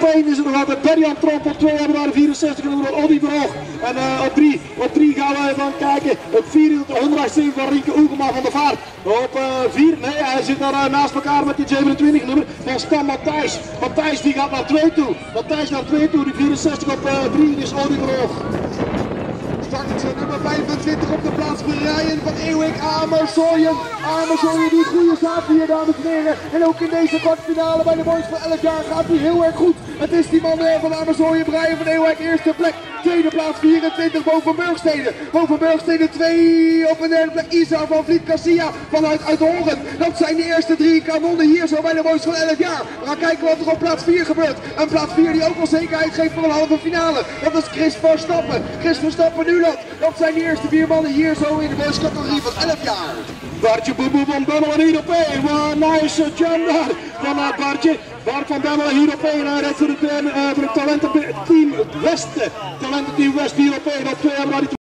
1 is er nog altijd Berjan Tromp, op 2 hebben we de 64 en dan Oddy Verhoog. En op 3 gaan we dan kijken. Op 4 is het de 107 van Rienke Oegema van de Vaart. Op 4, nee, hij zit daar naast elkaar met die 27 nummer van Stan Matthijs. Matthijs die gaat naar 2 toe. Matthijs naar 2 toe, die 64 op 3 is Oddy Verhoog. Start nummer 25 op de plaats voor Ryan van Ewijk Amersooyen. Amersooyen doet goede zaken hier, dames en heren. En ook in deze kwartfinale bij de boys van 11 jaar gaat hij heel erg goed. Het is die man van Amersooyen, Brian van Ewijk, eerste plek. Tweede plaats 24 boven Burgstede. Boven Burgstede 2 op een derde plek Isa van Vliet Cassia vanuit Uithoren. Dat zijn de eerste 3 kanonnen hier zo bij de boys van 11 jaar. We gaan kijken wat er op plaats 4 gebeurt. En plaats 4 die ook wel zekerheid geeft voor een halve finale. Dat is Chris Verstappen. Chris Verstappen Nuland. Dat zijn de eerste 4 mannen hier zo in de boys categorie van 11 jaar. Bartje Boeboe van Bemmelen hier op 1. Nice jump daar van Bartje. Bart van Bemmelen hier op 1. Hij rijdt voor het talententeam West. Talententeam West hier op 1. Op 2 hebben we die